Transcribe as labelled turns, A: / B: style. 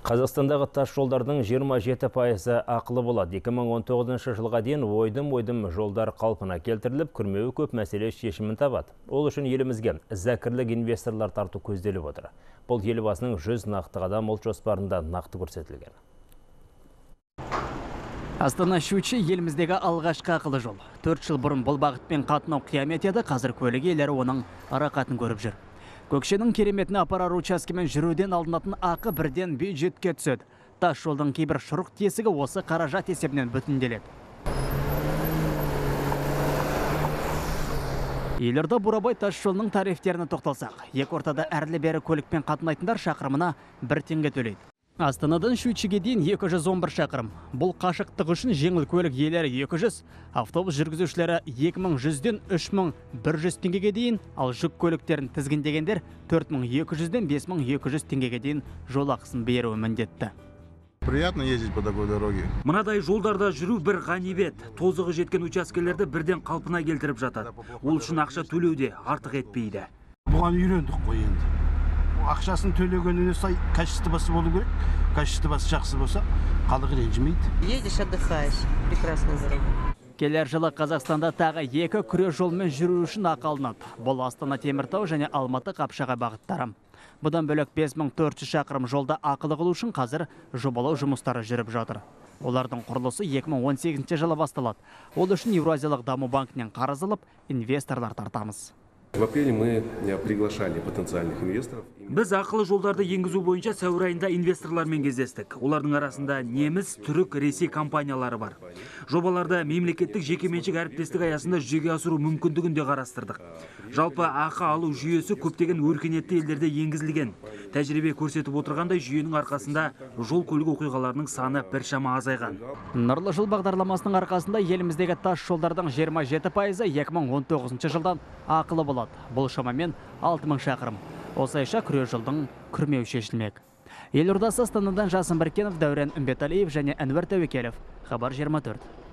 A: Қазақстандағы тас жолдардың 27% ақылы болады. 2019 жылға дейін ойдым жолдар қалпына келтіріліп, күрмеуі көп мәселе шешімін табады. Ол үшін елімізге зәкірлік инвесторлар тарту көзделіп отыр. Бұл елбасының 100 нақты қадам ұлт жоспарында нақты көрсетілген.
B: Астана-Щучье еліміздегі алғашқы ақылы жол. 4 жыл бұрын бұл бағытпен қатынау қиямет еді, қазір көлік иелері оның арақатын көріп жүр. Көкшенің кереметіне апарар учаскемен жүруден алынатын ақы бірден бюджетке түседі. Тас жолдың кейбір шұрық тесігі осы қаражат есебінен бүтінделеді. Елорда Бурабай тас жолының тарифтеріне тоқталсақ, екі ортада әрлі-бері көлікпен қатынайтындар шақырымына 1 теңге төлейді. Астанадан Щучьеге дейін 211 шақырым. Бұл қашықтық үшін жеңіл көлік иелері 200, автобус жүргізушілері 2100-ден 3100 теңгеге дейін, ал жүк көліктерін тізгіндегендер 4200-ден 5200 теңгеге дейін жол ақысын беруі міндетті.
C: Приятно ездить по такой дороге.
D: Мынадай жолдарда жүру бір ғанибет. Тозығы жеткен учаскелерді бірден қалпына келтіріп жатады. Ол үшін ақша төлеуде артық етпейді.
E: Бұған үйрендік қой енді. Ақшасын төлегеніне сай качествосы болу керек. Качествосы жақсы болса, халық ренжімейді.
F: Едешь, отдыхаешь. Прекрасная дорога.
B: Келер жылы Қазақстанда тағы 2 күре жолмен жүру үшін ақы алынады. Бұл Астана Теміртау және Алматы Қапшағай бағыттары. Бұдан бөлек 5400 шақырым жолда ақылы қылу үшін қазір жобалау жұмыстары жүріп жатыр. Олардың құрылысы 2018 жылы басталады. Ол үшін Еуразиялық даму банкінен қарыз алып, инвесторлар тартамыз.
G: В апреле мы приглашали потенциальных инвесторов.
D: Біз ақылы жолдарды енгізу бойынша сәуір айында инвесторлармен кездестік. Олардың арасында неміс, түрік, ресей компаниялары бар. Жобаларды мемлекеттік жекеменшік әріптестік аясында жүзеге асыру мүмкіндігін де қарастырдық. Жалпы ақы алу жүйесі көптеген өркениетті елдерде енгізілген. Тәжірибе көрсетіп отырғандай жүйенің арқасында жол көлік оқиғаларының саны біршама азайған.
B: Нұрлы жол бағдарламасының арқасында еліміздегі тас жолдардың 27% 2019 жылдан ақылы болады. Бұл шамамен 6000 шақырым. Осылайша күре жолдың күрмеуі шешілмек. Елордасы Астанадан Жасын Біркенов, Дәурен Үмбеталиев және Әнуар Тәуекелов. Хабар 24.